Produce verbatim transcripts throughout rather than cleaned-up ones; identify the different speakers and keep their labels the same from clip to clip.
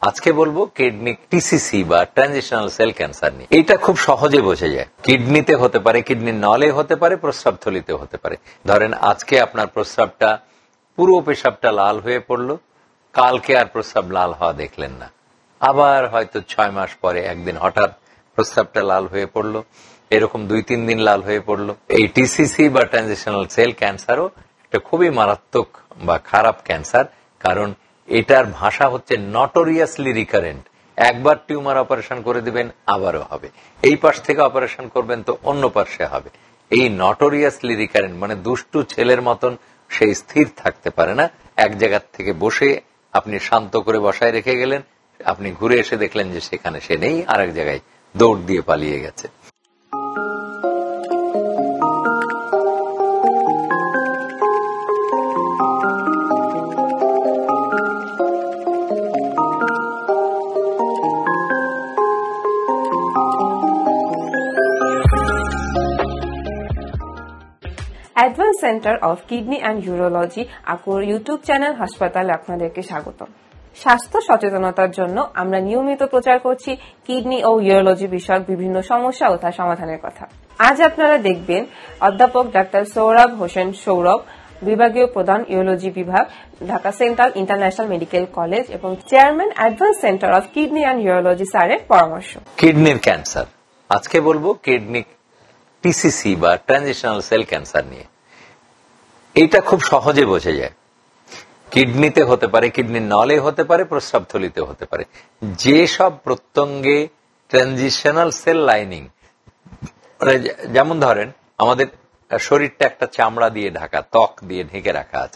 Speaker 1: আজকে বলবো kidney TCC বা ট্রানজিশনাল সেল ক্যান্সার নিয়ে। এটা খুব সহজে বোঝা যায়। কিডনিতে হতে পারে, কিডনির নলে হতে পারে, প্রস্রাব থলিতে হতে পারে। ধরেন আজকে আপনার প্রস্রাবটা পুরো পেশাবটা লাল হয়ে পড়লো, কালকে আর প্রস্রাব লাল হওয়া দেখলেন না, আবার হয়তো ছয় মাস পরে একদিন হঠাৎ প্রস্রাবটা লাল হয়ে পড়লো, এরকম দুই তিন দিন লাল হয়ে পড়লো। এই টিসিসি বা ট্রানজিশনাল সেল ক্যান্সারও একটা খুবই মারাত্মক বা খারাপ ক্যান্সার, কারণ এটার ভাষা হচ্ছে নটোরিয়াসলি রিকারেন্ট। একবার টিউমার অপারেশন করে দিবেন, আবারও হবে। এই পাশ থেকে অপারেশন করবেন তো অন্য পাশে হবে। এই নটোরিয়াসলি রিকারেন্ট মানে দুষ্টু ছেলের মতন সে স্থির থাকতে পারে না। এক জায়গা থেকে বসে আপনি শান্ত করে বসায় রেখে গেলেন, আপনি ঘুরে এসে দেখলেন যে সেখানে সে নেই, আরেক জায়গায় দৌড় দিয়ে পালিয়ে গেছে।
Speaker 2: Advance centre of kidney and urology আকুর ইউটিউব চ্যানেল হাসপাতালে আপনাদেরকে স্বাগত। স্বাস্থ্য সচেতনতার জন্য আমরা নিয়মিত প্রচার করছি কিডনি ও ইউরোলজি বিষয়ক বিভিন্ন সমস্যা ও তার সমাধানের কথা। আজ আপনারা দেখবেন অধ্যাপক ডাক্তার সৌরভ হোসেন সৌরভ, বিভাগীয় প্রধান ইউরোলজি বিভাগ, Dhaka central international medical college এবং chairman advance centre of kidney and urology স্যারের পরামর্শ।
Speaker 1: কিডনির ক্যান্সার আজকে বলবো কিডনি টিসিসি বা ট্রানজিশনাল সেল ক্যান্সার নিয়ে। এটা খুব সহজে বোঝা যায়। কিডনিতে হতে পারে, কিডনির নলে হতে পারে, প্রস্রাব থলিতে হতে পারে। যে সব প্রত্যঙ্গে ট্রানজিশনাল সেল লাইনিং, যেমন ধরেন আমাদের শরীরটা একটা চামড়া দিয়ে ঢাকা, ত্বক দিয়ে ঢেকে রাখা আছে।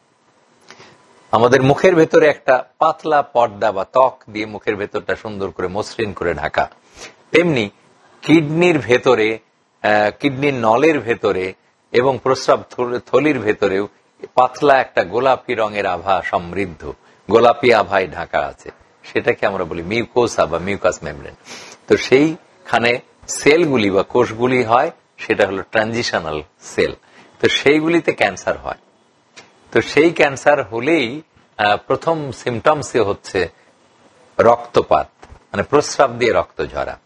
Speaker 1: আমাদের মুখের ভেতরে একটা পাতলা পর্দা বা ত্বক দিয়ে মুখের ভেতরটা সুন্দর করে মসৃণ করে ঢাকা। তেমনি কিডনির ভেতরে, কিডনির নলের ভেতরে এবং প্রস্রাব থলির ভেতরেও পাতলা একটা গোলাপি রঙের আভা সমৃদ্ধ, গোলাপি আভায় ঢাকা আছে। সেটাকে আমরা বলি মিউকোসা বা মিউকাস মেমব্রেন। তো সেইখানে সেলগুলি বা কোষগুলি হয়, সেটা হলো ট্রানজিশনাল সেল। তো সেইগুলিতে ক্যান্সার হয়। তো সেই ক্যান্সার হলেই প্রথম সিমটমসে হচ্ছে রক্তপাত, মানে প্রস্রাব দিয়ে রক্ত ঝরা।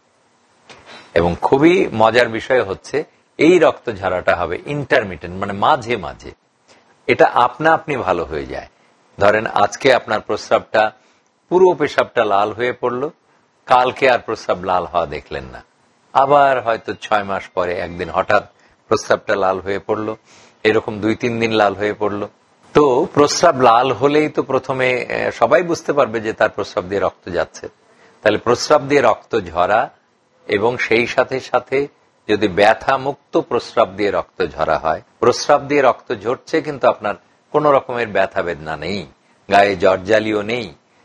Speaker 1: এবং খুবই মজার বিষয় হচ্ছে এই রক্ত ঝরাটা হবে ইন্টারমিটেন্ট, মানে মাঝে মাঝে। এটা আপনা আপনি ভালো হয়ে যায়। ধরেন আজকে আপনার প্রস্রাবটা পুরো পেশাবটা লাল হয়ে পড়লো, কালকে আর প্রস্রাব লাল হওয়া দেখলেন না, আবার হয়তো ছয় মাস পরে একদিন হঠাৎ প্রস্রাবটা লাল হয়ে পড়লো, এরকম দুই তিন দিন লাল হয়ে পড়লো। তো প্রস্রাব লাল হলেই তো প্রথমে সবাই বুঝতে পারবে যে তার প্রস্রাব দিয়ে রক্ত যাচ্ছে। তাহলে প্রস্রাব দিয়ে রক্ত ঝরা এবং সেই সাথে সাথে যদি ব্যথা মুক্ত প্রস্রাব দিয়ে রক্ত ঝরা হয়, প্রস্রাব দিয়ে রক্ত ঝরছে কিন্তু আপনার কোন রকমের ব্যথা বেদনা নেই, গায়ে জর্জালিও নেই,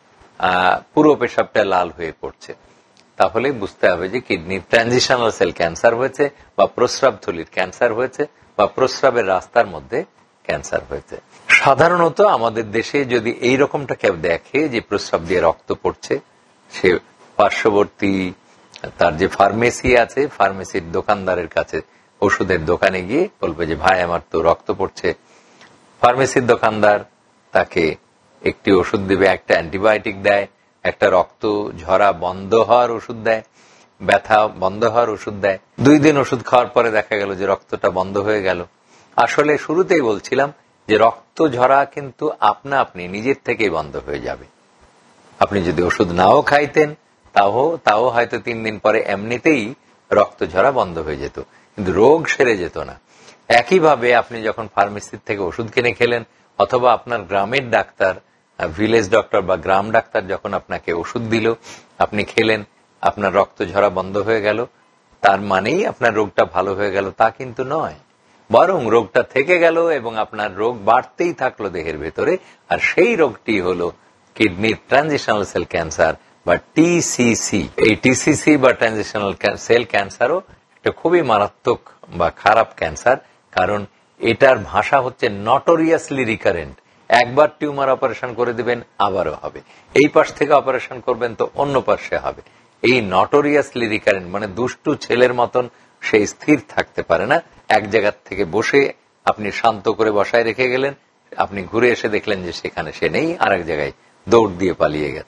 Speaker 1: পুরো পেশাবটা লাল হয়ে পড়ছে, তাহলে বুঝতে হবে যে কিডনির ট্রানজিশনাল সেল ক্যান্সার হয়েছে বা প্রস্রাব থলির ক্যান্সার হয়েছে বা প্রস্রাবের রাস্তার মধ্যে ক্যান্সার হয়েছে। সাধারণত আমাদের দেশে যদি এই রকমটা কেউ দেখে যে প্রস্রাব দিয়ে রক্ত পড়ছে, সে পার্শ্ববর্তী তার যে ফার্মেসি আছে, ফার্মেসির দোকানদারের কাছে, ওষুধের দোকানে গিয়ে বলবে যে ভাই আমার তো রক্ত পড়ছে। ফার্মেসির দোকানদার তাকে একটি ওষুধ দিবে, একটা অ্যান্টিবায়োটিক দেয়, একটা রক্ত ঝরা বন্ধ হওয়ার ওষুধ দেয়, ব্যথা বন্ধ হওয়ার ওষুধ দেয়। দুই দিন ওষুধ খাওয়ার পরে দেখা গেল যে রক্তটা বন্ধ হয়ে গেল। আসলে শুরুতেই বলছিলাম যে রক্ত ঝরা কিন্তু আপনা আপনি নিজের থেকেই বন্ধ হয়ে যাবে। আপনি যদি ওষুধ নাও খাইতেন তাও তাও হয়তো তিন দিন পরে এমনিতেই রক্ত ঝরা বন্ধ হয়ে যেত, কিন্তু রোগ সেরে যেত না। একইভাবে আপনি যখন ফার্মেসির থেকে ওষুধ কিনে খেলেন অথবা আপনার গ্রামের ডাক্তার, ভিলেজ ডক্টর বা গ্রাম ডাক্তার যখন আপনাকে ওষুধ দিল, আপনি খেলেন, আপনার রক্ত ঝরা বন্ধ হয়ে গেল, তার মানেই আপনার রোগটা ভালো হয়ে গেল তা কিন্তু নয়, বরং রোগটা থেকে গেল এবং আপনার রোগ বাড়তেই থাকলো দেহের ভেতরে। আর সেই রোগটি হলো কিডনির ট্রানজিশনাল সেল ক্যান্সার বা টিসিসি। এই টিসিসি বা ট্রানজিশনাল সেল ক্যান্সারও একটা খুবই মারাত্মক বা খারাপ ক্যান্সার, কারণ এটার ভাষা হচ্ছে নটোরিয়াসলি রিকারেন্ট। একবার টিউমার অপারেশন করে দিবেন, আবারও হবে। এই পাশ থেকে অপারেশন করবেন তো অন্য পাশে হবে। এই নটোরিয়াসলি রিকারেন্ট মানে দুষ্টু ছেলের মতন সে স্থির থাকতে পারে না। এক জায়গা থেকে বসে আপনি শান্ত করে বসায় রেখে গেলেন, আপনি ঘুরে এসে দেখলেন যে সেখানে সে নেই, আরেক জায়গায় দৌড় দিয়ে পালিয়ে গেছে।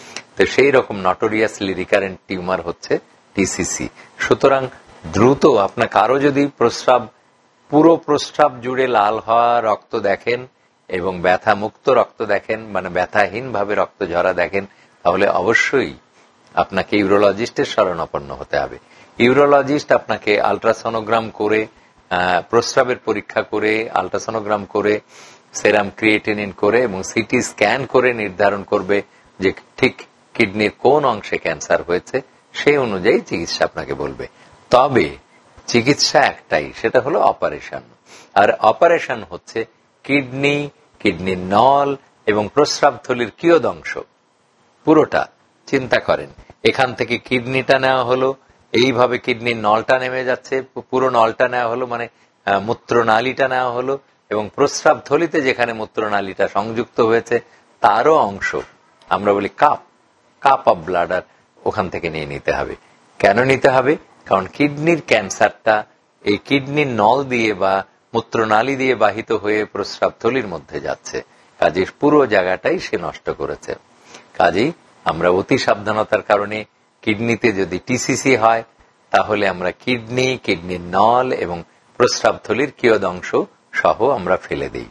Speaker 1: তো সেই রকম নটোরিয়াসলি রিকারেন্ট টিউমার হচ্ছে টিসিসি। সুতরাং দ্রুত আপনার কারো যদি প্রস্রাব পুরো প্রস্রাব জুড়ে লাল হওয়া রক্ত দেখেন এবং ব্যথা মুক্ত রক্ত দেখেন, মানে ব্যথাহীন ভাবে রক্ত ঝরা দেখেন, তাহলে অবশ্যই আপনাকে ইউরোলজিস্টের শরণাপন্ন হতে হবে। ইউরোলজিস্ট আপনাকে আলট্রাসোনোগ্রাম করে, প্রস্রাবের পরীক্ষা করে, আলট্রাসোনোগ্রাম করে, সেরাম ক্রিয়েটিনিন করে এবং সিটি স্ক্যান করে নির্ধারণ করবে যে ঠিক কিডনির কোন অংশে ক্যান্সার হয়েছে, সেই অনুযায়ী চিকিৎসা আপনাকে বলবে। তবে চিকিৎসা একটাই, সেটা হলো অপারেশন। আর অপারেশন হচ্ছে কিডনি, কিডনির নল এবং প্রস্রাবথলির কিয়দংশ পুরোটা চিন্তা করেন। এখান থেকে কিডনিটা নেওয়া হলো, এইভাবে কিডনির নলটা নেমে যাচ্ছে, পুরো নলটা নেওয়া হলো, মানে মূত্রনালীটা নেওয়া হলো এবং প্রস্রাবথলিতে যেখানে মূত্রনালীটা সংযুক্ত হয়েছে তারও অংশ, আমরা বলি কাপ, কাপ অফ ব্লাডার, ওখান থেকে নিয়ে নিতে হবে। কেন নিতে হবে? কারণ কিডনির ক্যান্সারটা এই কিডনির নল দিয়ে বা মূত্রনালী দিয়ে বাহিত হয়ে প্রস্রাবথলির মধ্যে যাচ্ছে, কাজে পুরো জায়গাটাই সে নষ্ট করেছে। কাজেই আমরা অতি সাবধানতার কারণে কিডনিতে যদি টিসিসি হয় তাহলে আমরা কিডনি, কিডনির নল এবং প্রস্রাবথলির কিয়দংশ সহ আমরা ফেলে দিই।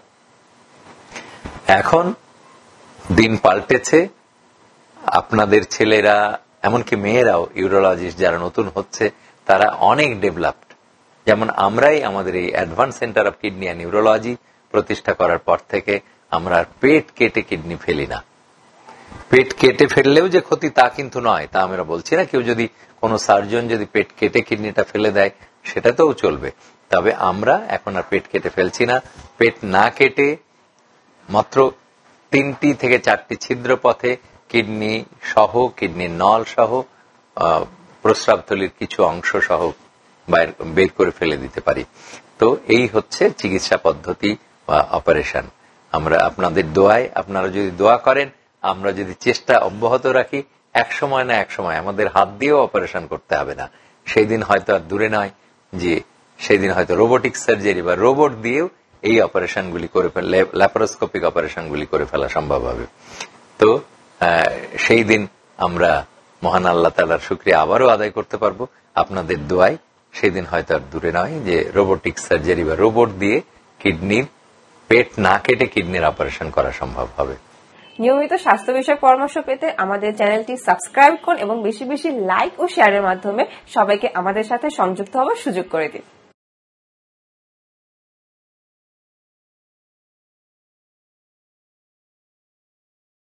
Speaker 1: এখন দিন পাল্টেছে, আপনাদের ছেলেরা এমনকি মেয়েরাও ইউরোলজিস্ট যারা নতুন হচ্ছে তারা অনেক ডেভেলপড। যেমন আমরাই আমাদের এই advance centre of kidney and urology প্রতিষ্ঠা করার পর থেকে আমরা পেট কেটে কিডনি ফেলি না। পেট কেটে ফেললেও যে ক্ষতি তা কিন্তু নয়, তা আমরা বলছি না। কেউ যদি কোনো সার্জন যদি পেট কেটে কিডনিটা ফেলে দেয় সেটাতেও চলবে, তবে আমরা এখন আর পেট কেটে ফেলছি না। পেট না কেটে মাত্র তিনটি থেকে চারটি ছিদ্র পথে কিডনি সহ, কিডনির নল সহ, প্রস্রাবথলির কিছু অংশ সহ বের করে ফেলে দিতে পারি। তো এই হচ্ছে চিকিৎসা পদ্ধতি বা অপারেশন। আমরা আপনাদের দোয়ায়, আপনারা যদি দোয়া করেন, আমরা যদি চেষ্টা অব্যাহত রাখি, এক সময় না এক সময় আমাদের হাত দিয়েও অপারেশন করতে হবে না। সেই দিন হয়তো আর দূরে নয় যে সেই দিন হয়তো রোবোটিক সার্জারি বা রোবট দিয়েও এই অপারেশনগুলি করে ফেলা, ল্যাপারোস্কোপিক অপারেশনগুলি করে ফেলা সম্ভব হবে। তো সেই দিন আমরা মহান আল্লাহ তাআলার শুকরিয়া আবারও আদায় করতে পারবো আপনাদের দোয়ায়। সেই দিন হয়তো আর দূরে নয় যে রোবোটিক সার্জারি বা রোবট দিয়ে কিডনির পেট না কেটে কিডনির অপারেশন করা সম্ভব হবে।
Speaker 2: নিয়মিত স্বাস্থ্য বিষয়ক পরামর্শ পেতে আমাদের চ্যানেলটি সাবস্ক্রাইব করুন এবং বেশি বেশি লাইক ও শেয়ারের মাধ্যমে সবাইকে আমাদের সাথে সংযুক্ত হওয়ার সুযোগ করে দিন।